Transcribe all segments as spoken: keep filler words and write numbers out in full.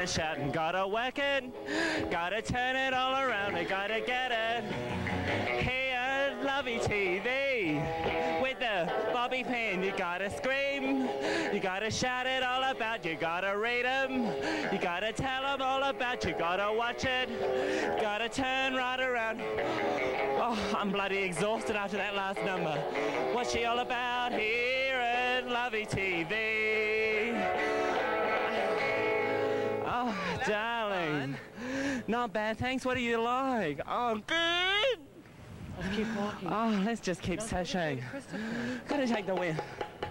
shout and gotta work it, gotta turn it all around, I gotta get it. Here at Lovie T V with the Bobby Pin, you gotta scream, you gotta shout it all about, you gotta read them, you gotta tell them all about, you gotta watch it, gotta turn right around. Oh, I'm bloody exhausted after that last number. What's she all about here at Lovie T V? Oh, darling. Not bad, thanks. What do you like? Oh, good. Let's keep walking. Oh, let's just keep sashaying. Gotta take the win.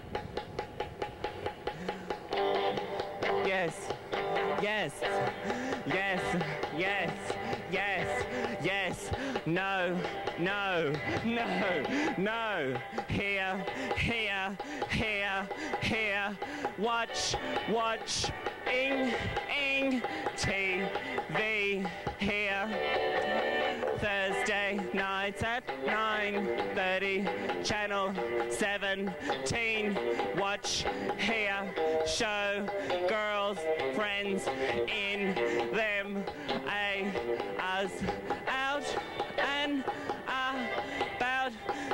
Yes. Yes. Yes. Yes. Yes. Yes. No. No. No. No. Here. Here. Here. Here. Watch. Watch. Ing. Ing. T V. Here. Thursday nights at nine thirty, channel seventeen. Watch, hear, show, girls, friends, in, them, a, us, out, and about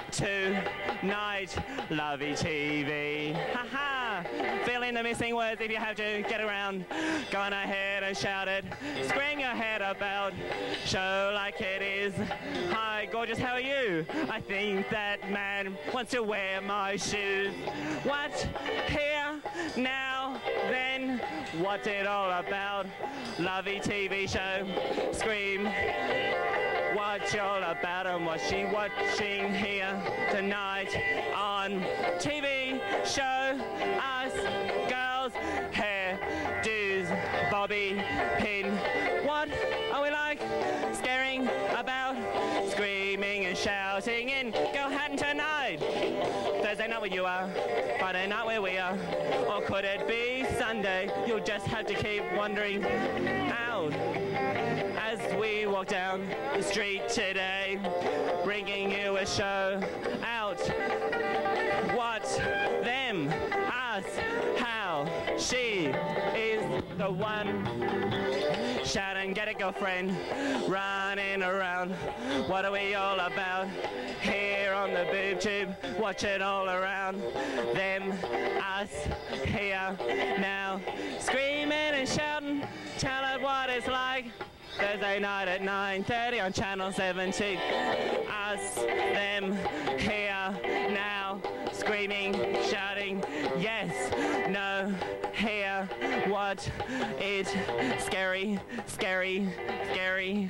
tonight. Lovie T V. Ha ha! Fill in the missing words if you have to. Get around. Go on ahead and shout it. Scream your head about. Show like it is. Hi, gorgeous, how are you? I think that man wants to wear my shoes. What? Here? Now? Then? What's it all about? Lovie T V show. Scream. What's she all about and what's she watching here tonight on T V show? Us girls, hair, do's, Bobby Pin. What are we like? Scaring about, screaming and shouting in Girlhattan tonight. Thursday night where you are, Friday night where we are, or could it be Sunday? You'll just have to keep wondering out. As we walk down the street today, bringing you a show out. What, them, us, how, she is the one. Shout and get it, girlfriend, running around. What are we all about? Here on the boob tube, watch it all around. Them, us, here, now, screaming and shouting, tell it what it's like. Thursday night at nine thirty on channel seventeen. Us, them, here, now, screaming, shouting, yes, no, here, what, it, scary, scary, scary.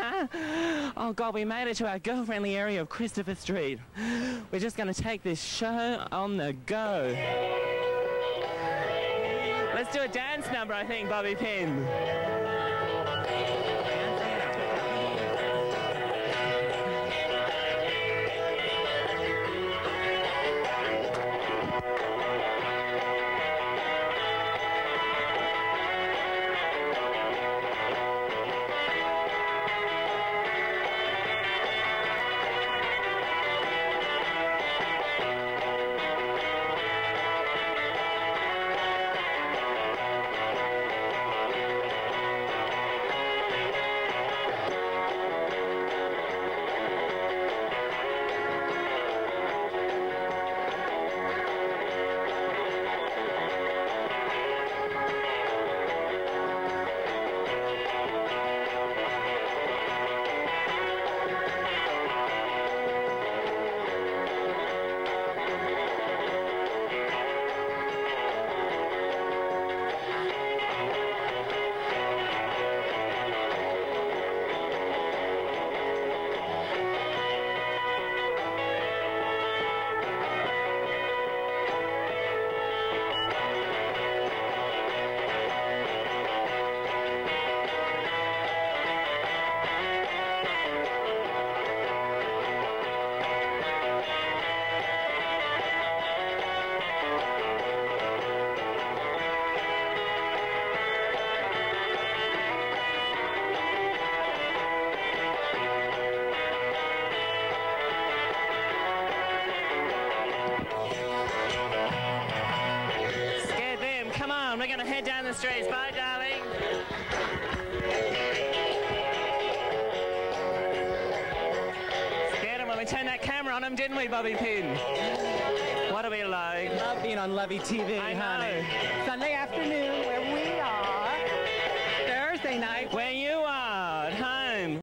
Oh God, we made it to our girl-friendly area of Christopher Street. We're just going to take this show on the go. Let's do a dance number, I think, Bobby Pin. We're going to head down the streets. Bye, darling. on them, didn't we, Bobby Pin? What are we like? Love being on Lovie T V, I honey. know. Sunday afternoon, where we are. Thursday night. Where you are, at home.